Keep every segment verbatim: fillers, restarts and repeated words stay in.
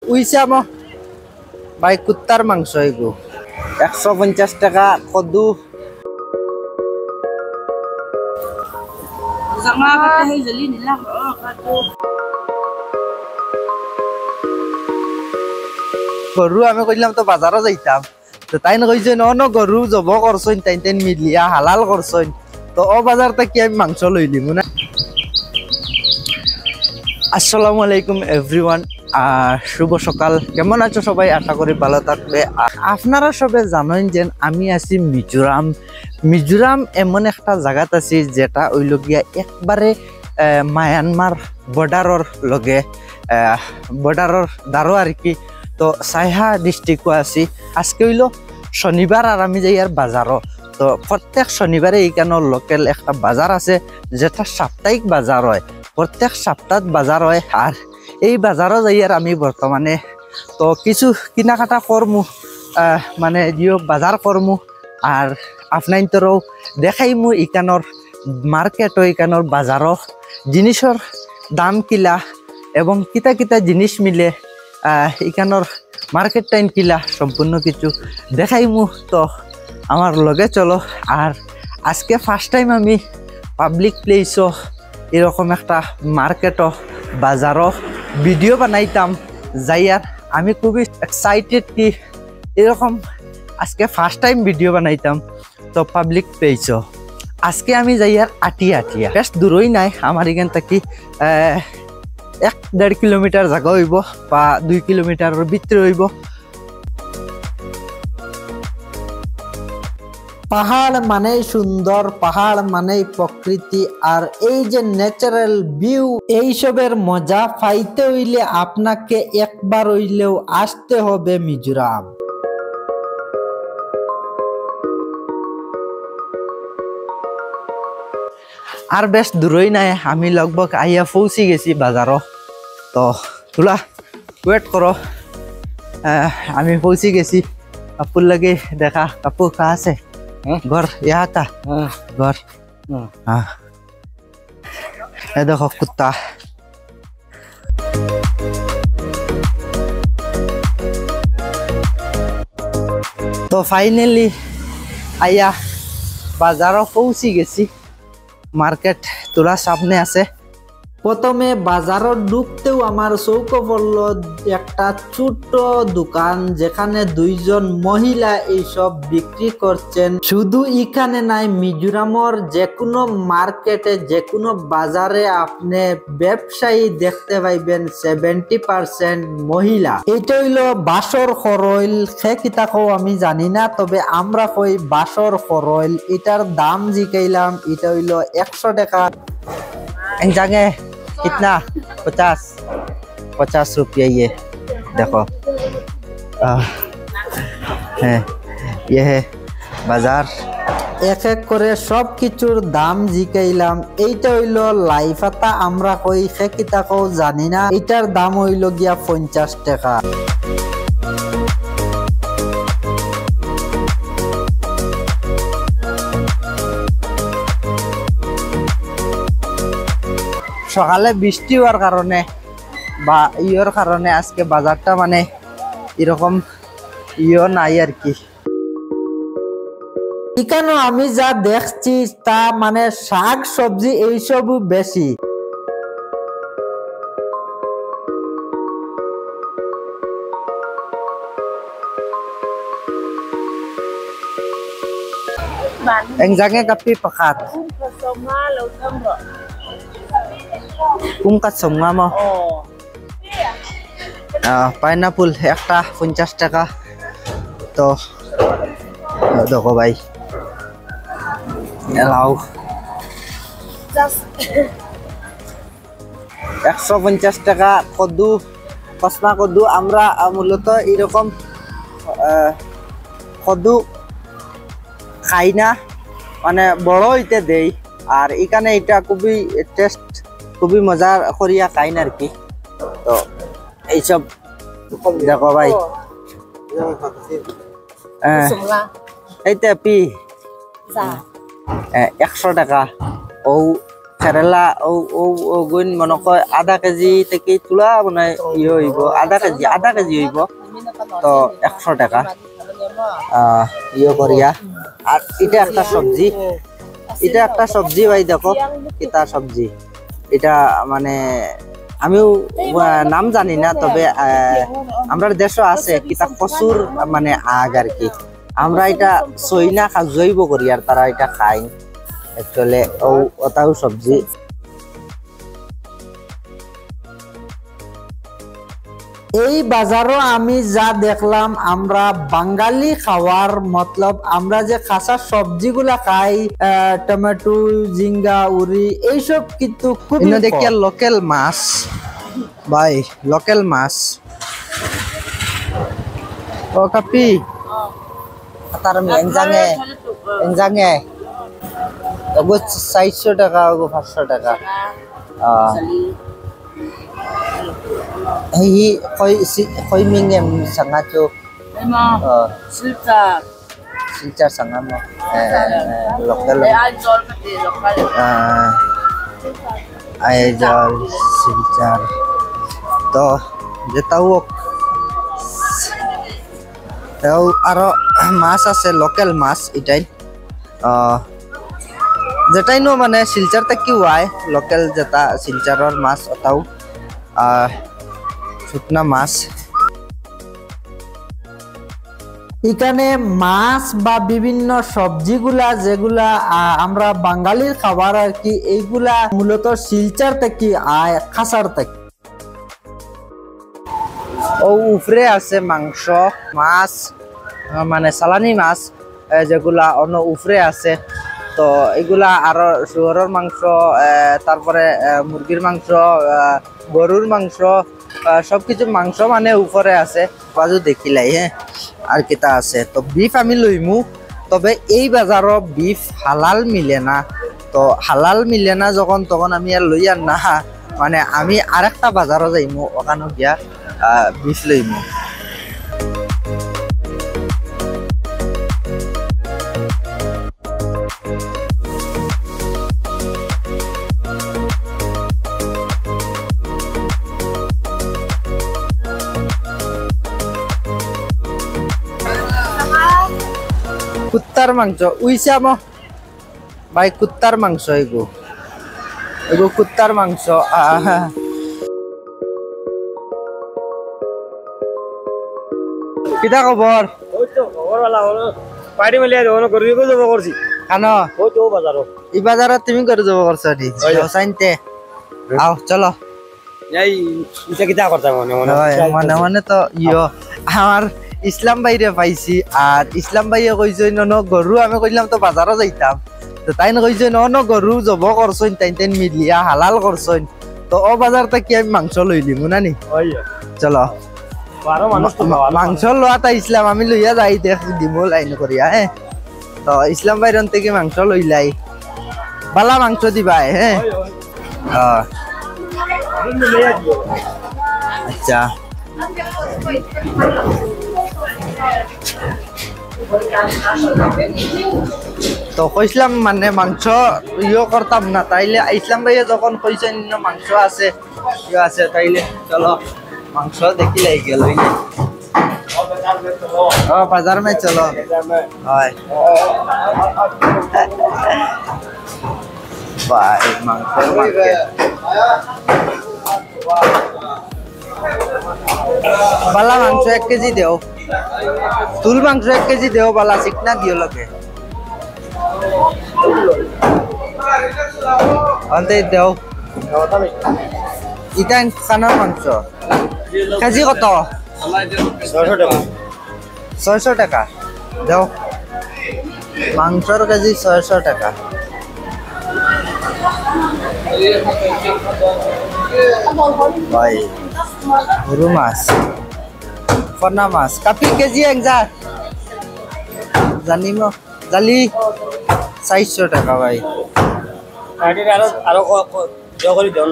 উইছে মো ভাই কুত্তার মাংস এগো একশো পঞ্চাশ টাকা কদু জামা কাটে হই জলি নিলা কাটু গরু আমি কইলাম তো বাজারে যাইতাম তো তাই না কইছে ন ন গরু জব করছইন তাই তাই মিলিয়া হালাল করছইন তো ও বাজার থেকে আমি মাংস লই লিম না। আসসালামু আলাইকুম এভরিওয়ান, শুভ সকাল। কেমন আছো সবাই? আশা করি ভালো থাকবে। আপনারা সবাই জানেন যে আমি আছি মিজোরাম। মিজোরাম এমন একটা জায়গাত আছি যেটা হইল গিয়া একবারে মায়ানমার বর্ডারর লগে বর্ডারর দ্বারো আর কি। তো সাইহা ডিস্ট্রিক্টও আছি। আজকে হইল শনিবার আর আমি যাই আর বাজারও। তো প্রত্যেক শনিবারে এইখানে লোকাল একটা বাজার আছে যেটা সাপ্তাহিক বাজার হয়, প্রত্যেক সপ্তাহ বাজার হয়। আর এই বাজারও যাই আর আমি বর্তমানে তো কিছু কিনাকাটা করমু, মানে দিও বাজার করমু আর আপনার তোরও দেখাইমু ইকানোর মার্কেট ও ইকানোর বাজারও জিনিসের দাম কিলা এবং কিতা কিতা জিনিস মিলে ইকানোর মার্কেট টাইম কিলা সম্পূর্ণ কিছু দেখাইমু। তো আমার লগে চলো। আর আজকে ফার্স্ট টাইম আমি পাবলিক প্লেসও এরকম একটা মার্কেটও বাজারও ভিডিও বানাইতাম যাই আর আমি খুবই এক্সাইটেড কি এরকম আজকে ফার্স্ট টাইম ভিডিও বানাইতাম। তো পাবলিক প্লেসও আজকে আমি যাই আর আটিয়া আটিয়া বেশ দূরই নাই, আমার এখান থেকে এক দেড় কিলোমিটার জায়গা হইব বা দুই কিলোমিটারের ভিতরে হইব। পাহাড় মানে সুন্দর, পাহাড় মানে প্রকৃতি, আর এই যে ন্যাচারাল ভিউ এইসবের মজা পাইতে হইলে আপনাকে একবার হইলেও আসতে হবে মিজোরাম। আর বেশ দূরই নাই, আমি লগভগ আইয়া পৌঁছি গেছি বাজারও। তো তোলা ওয়েট করো, আমি পৌঁছি গেছি। কাপড় লাগে দেখা কাপড় কা আছে ঘর ইয়া কা ঘর হ্যাঁ এ দেখো কুত্তা। তো ফাইনালি আইয়া বাজারও পৌঁছি গেছি। মার্কেট তোলা সামনে আছে। প্রথমে বাজারও ঢুকতেও আমার চৌকো পড়ল একটা ছোট্ট দোকান যেখানে দুইজন মহিলা এইসব বিক্রি করছেন। শুধু এখানে নাই, মিজোরামর যে কোনো মার্কেটে যে কোনো বাজারে আপনি ব্যবসায়ী দেখতে পাইবেন সেভেন্টি পার্সেন্ট মহিলা। এটা হইল বাসর খরইল, সে কিতাকেও আমি জানি না, তবে আমরা কই বাসর খরইল। এটার দাম জিকাইলাম, এটা হইল একশো টাকা। जाएंगे कितना? पचास पचास रुपये। ये देखो आ, है ये है बाजार। এক এক করে সব কিছুর দাম জিকাইলাম। এইটা হইল লাই পাতা, আমরা কই সে কিতাকেও জানি না। এটার দাম হইল গিয়া পঞ্চাশ টাকা। সকালে বৃষ্টি হওয়ার কারণে বা ইয়ের কারণে আজকে বাজারটা মানে এরকম ইয়ে নাই আর কি। এখানে আমি যা দেখছি তা মানে শাক সবজি এইসব বেশি। Anh ra nghe cà phê pakat. Kung katsonga mo. Ah, pineapple একটা পঞ্চাশ টাকা। তো দেখো ভাই এলাও একশো পঞ্চাশ টাকা কদু, কসমা কদু। আমরা মূলত এরকম কদু খাই না, মানে বড় হইতে দেই। আর এখানে এটা খুবই টেস্ট, খুবই মজা করিয়া খাই না আর কি। তো এইসব দেখো ভাই এইটা পি একশো টাকা। ও কেৰেলা ও ও ও গুণ মনে কয় আধা কেজি থেকে তোলা মানে ইয়ে হইব আধা কেজি আধা কেজি হইব তো একশো টাকা আহ ইয়ে করিয়া আর এটা একটা সবজি এটা একটা সবজি ভাই দেখো এটা সবজি এটা মানে আমিও নাম জানি না তবে আমরা দেশও আছে কিতা কচুর মানে আগ আর কি আমরা এটা সইনা খা জৈব করি আর তারা এটা খাই একচুয়ালি ও ওটাও সবজি এই বাজারও আমি যা দেখলাম আমরা বাঙালি খাওয়ার মতলব আমরা যে খাসা সবজিগুলা খাই টমেটো জিঙ্গা উরি এইসব কিন্তু খুব দেখিয়া লোকাল মাছ ভাই লোকাল মাছ ও কাপি তার আমি এনজাঙে এনজাঙে ওগো চারশো টাকা ওগো পাঁচশো টাকা আহ হি কই কই মিংem sanga cho ờ Silchar silchar sanga mo local ay jol pati local ah ay jol silchar to jetaও তাও আরো মাছ আছে লোকাল মাছ এটাই আহ যেটাই নো মানে শিলচারটা কি হয় লোকাল যেটা শিলচারের মাছ ওটাও আহ শুকনা মাছ এখানে মাছ বা বিভিন্ন সবজিগুলা যেগুলা আমরা বাঙালির খাবার আর কি এইগুলা মূলত শিলচার থেকে আয় খাসার থেকে ও উপরে আছে মাংস মাছ মানে সালানি মাছ যেগুলা অন্য উপরে আছে তো এগুলা আরো শুয়োরের মাংস তারপরে মুরগির মাংস গরুর মাংস সবকিছু মাংস মানে উপরে আছে বাজু দেখিলাই হ্যাঁ আর কিতা আছে তো বিফ আমি লইমু তবে এই বাজারও বিফ হালাল মিলে না তো হালাল মিলে না যখন তখন আমি আর লই আর না মানে আমি আরেকটা বাজারও যাইমু ওখানে গিয়া বিফ লইমু কুত্তার মাংস উইসা মো ভাই কুত্তার মাংস এগো এগো কুত্তার মাংস কিটা খবর ওই তো খবর ভালো হলো পাইরি মিলিয়া যখন গরু কো যাব করছি খানো ওই তো বাজারও এই বাজারত তুমি করে যাব করছ দি সাইনতে আও চলো এই ইটা কিটা করতা মনে মনে মনে মনে তো ইয়ো আমার ইসলাম ভাইরে পাইছি আর ইসলাম ভাইয়ে কইছে ন গরু আমি কইলাম তো বাজারও যাইতাম তো তাই না কইছে ন গরু জব করছইন তাই তাই মিলিয়া হালাল করছইন তো ও বাজার থেকে আমি মাংস লইলিমু না নি চলো বারো মানুষ তো মাংস লওয়াটা ইসলাম আমি লইয়া যাই দেখ দিমু লাইন করিয়া হ্যাঁ তো ইসলাম ভাইরন থেকে মাংস লইলাই বালা মাংস দিবা হ্যাঁ হ্যাঁ আচ্ছা তো কইছিলাম মানে মাংস ইয়ে করতাম না তাইলে ইসলাম ভাইয়া যখন কইছেন মাংস আছে ইয়ে আছে তাইলে চলো মাংস দেখি লাই গেল ও বাজার মে চলো হয় ভাই মাংস বালা মাংস এক কেজি দেও তুল মাংস এক কেজি দেও বালা চিকনা দিও লগে আনতে দেও ইটা খানার মাংস কেজি কত ছয়শো টাকা দেও মাংসর কেজি ছয়শো টাকা ভাই গরু মাছ ফনা মাছ কাপি কেজি এক যা জানিম জালি চারশো টাকা ভাই আরো আরো জগরি দেও না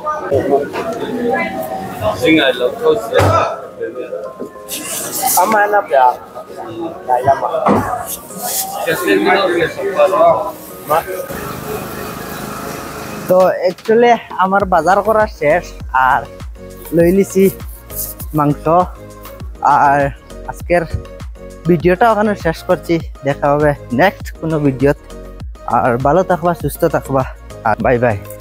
আমার না প্যা লাইলা মা তো অ্যাকচুয়ালি আমার বাজার করা শেষ আর লই লিছি মাংস আর আজকের ভিডিওটা ওখানে শেষ করছি দেখা হবে নেক্সট কোনো ভিডিওত আর ভালো থাকবা সুস্থ থাকবা আর বাই বাই